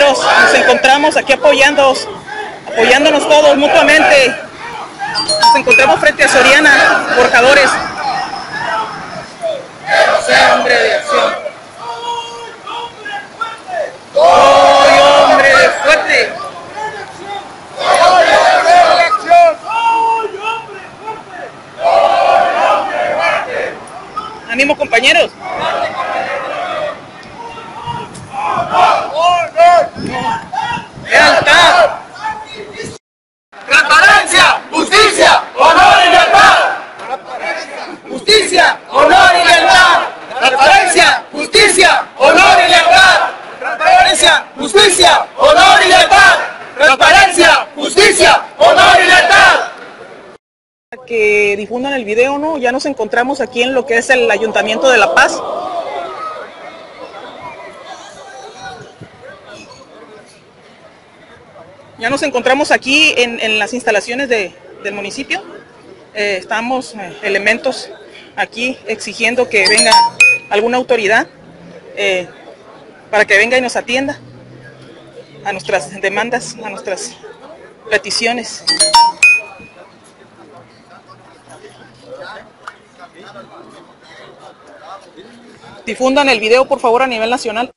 compañeros, nos encontramos aquí apoyándonos todos mutuamente. Nos encontramos frente a Soriana, Forjadores. Hombre de acción. ¡Soy hombre fuerte! ¡Ánimo, compañeros! ¡Lealtad! ¡Transparencia! ¡Justicia! ¡Honor y lealtad! ¡Justicia! ¡Honor y lealtad! ¡Transparencia! ¡Justicia! ¡Honor y lealtad! ¡Transparencia! ¡Justicia! ¡Honor y lealtad! ¡Transparencia! ¡Justicia! ¡Honor y lealtad! Que difundan el video, ¿no? Ya nos encontramos aquí en lo que es el Ayuntamiento de La Paz. Ya nos encontramos aquí en las instalaciones del municipio. Estamos elementos aquí exigiendo que venga alguna autoridad para que venga y nos atienda a nuestras demandas, a nuestras peticiones. Difundan el video, por favor, a nivel nacional.